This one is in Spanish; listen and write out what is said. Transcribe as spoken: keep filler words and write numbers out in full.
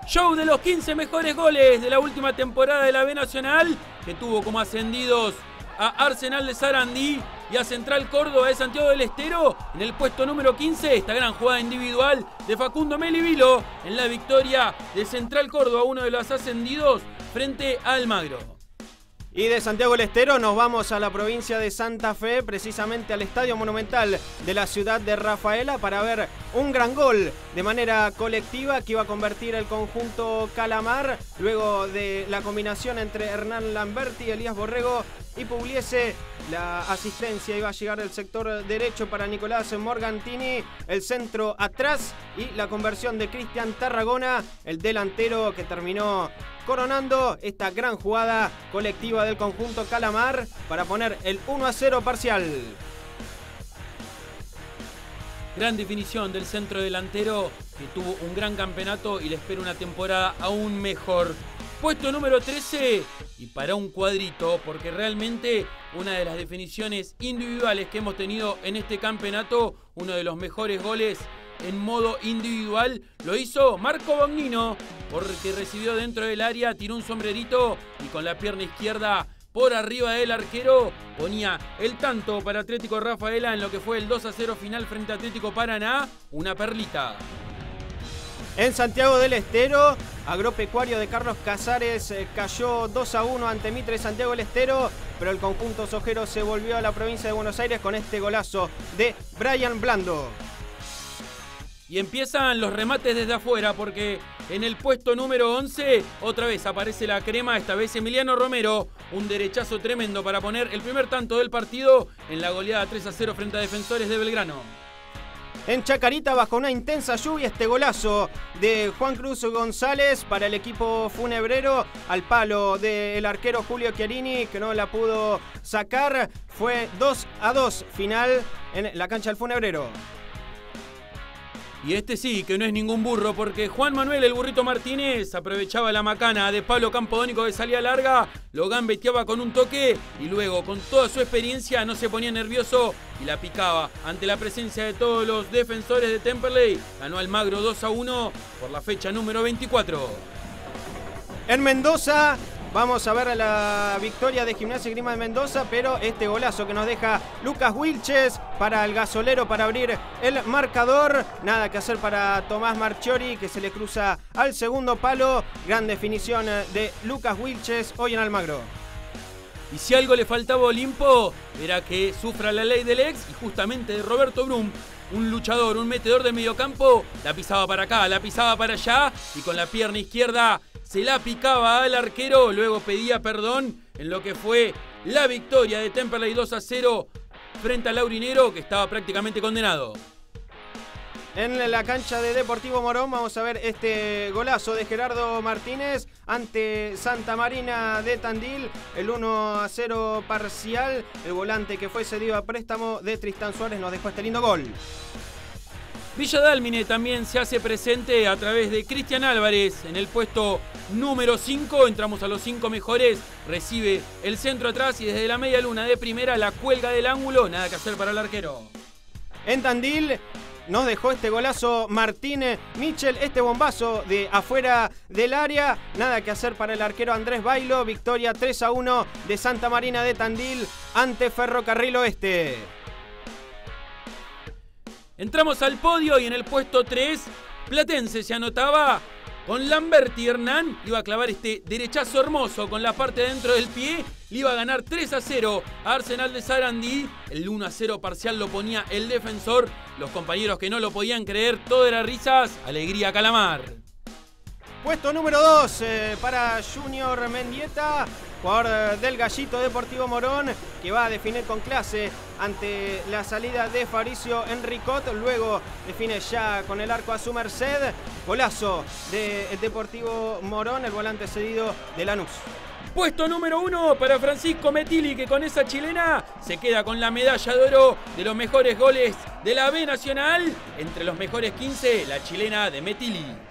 Show de los quince mejores goles de la última temporada de la B Nacional, que tuvo como ascendidos a Arsenal de Sarandí y a Central Córdoba de Santiago del Estero. En el puesto número quince, esta gran jugada individual de Facundo Melivilo en la victoria de Central Córdoba, uno de los ascendidos, frente a Almagro. Y de Santiago del Estero nos vamos a la provincia de Santa Fe, precisamente al Estadio Monumental de la ciudad de Rafaela, para ver un gran gol de manera colectiva que iba a convertir el conjunto Calamar, luego de la combinación entre Hernán Lamberti, Elías Borrego y Pugliese. La asistencia iba a llegar del sector derecho para Nicolás Morgantini, el centro atrás y la conversión de Cristian Tarragona, el delantero que terminó coronando esta gran jugada colectiva del conjunto Calamar para poner el uno a cero parcial. Gran definición del centro delantero, que tuvo un gran campeonato y le espera una temporada aún mejor. Puesto número trece, y para un cuadrito, porque realmente una de las definiciones individuales que hemos tenido en este campeonato, uno de los mejores goles en modo individual, lo hizo Marco Bognino, porque recibió dentro del área, tiró un sombrerito y con la pierna izquierda por arriba del arquero ponía el tanto para Atlético Rafaela en lo que fue el dos a cero final frente a Atlético Paraná, una perlita. En Santiago del Estero, Agropecuario de Carlos Casares eh, cayó dos a uno ante Mitre Santiago del Estero, pero el conjunto sojero se volvió a la provincia de Buenos Aires con este golazo de Brian Blando. Y empiezan los remates desde afuera, porque en el puesto número once otra vez aparece la crema, esta vez Emiliano Romero, un derechazo tremendo para poner el primer tanto del partido en la goleada tres a cero frente a Defensores de Belgrano. En Chacarita, bajo una intensa lluvia, este golazo de Juan Cruz González para el equipo funebrero, al palo del arquero Julio Chiarini, que no la pudo sacar. Fue dos a dos final en la cancha del funebrero. Y este sí, que no es ningún burro, porque Juan Manuel el Burrito Martínez aprovechaba la macana de Pablo Campodónico que salía larga, lo gambeteaba con un toque y luego con toda su experiencia no se ponía nervioso y la picaba. Ante la presencia de todos los defensores de Temperley, ganó Almagro dos a uno por la fecha número veinticuatro. En Mendoza vamos a ver la victoria de Gimnasia y Esgrima de Mendoza, pero este golazo que nos deja Lucas Wilches para el gasolero para abrir el marcador. Nada que hacer para Tomás Marchiori, que se le cruza al segundo palo. Gran definición de Lucas Wilches hoy en Almagro. Y si algo le faltaba a Olimpo, era que sufra la ley del ex, y justamente de Roberto Brum, un luchador, un metedor de mediocampo, la pisaba para acá, la pisaba para allá, y con la pierna izquierda se la picaba al arquero, luego pedía perdón en lo que fue la victoria de Temperley dos a cero frente al Laurinero, que estaba prácticamente condenado. En la cancha de Deportivo Morón vamos a ver este golazo de Gerardo Martínez ante Santa Marina de Tandil, el uno a cero parcial. El volante que fue cedido a préstamo de Tristán Suárez nos dejó este lindo gol. Villa Dálmine también se hace presente a través de Cristian Álvarez en el puesto número cinco. Entramos a los cinco mejores. Recibe el centro atrás y desde la media luna de primera la cuelga del ángulo. Nada que hacer para el arquero. En Tandil nos dejó este golazo Martín Michel, este bombazo de afuera del área. Nada que hacer para el arquero Andrés Bailo. Victoria tres a uno de Santa Marina de Tandil ante Ferrocarril Oeste. Entramos al podio y en el puesto tres, Platense se anotaba con Lamberti. Hernán iba a clavar este derechazo hermoso con la parte de dentro del pie. Le iba a ganar tres a cero a Arsenal de Sarandí. El uno a cero parcial lo ponía el defensor. Los compañeros que no lo podían creer, todo era risas. Alegría Calamar. Puesto número dos eh, para Junior Mendieta, jugador del Gallito Deportivo Morón, que va a definir con clase ante la salida de Fabricio Enricot. Luego define ya con el arco a su merced. Golazo del Deportivo Morón, el volante cedido de Lanús. Puesto número uno para Francisco Metilli, que con esa chilena se queda con la medalla de oro de los mejores goles de la B Nacional. Entre los mejores quince, la chilena de Metilli.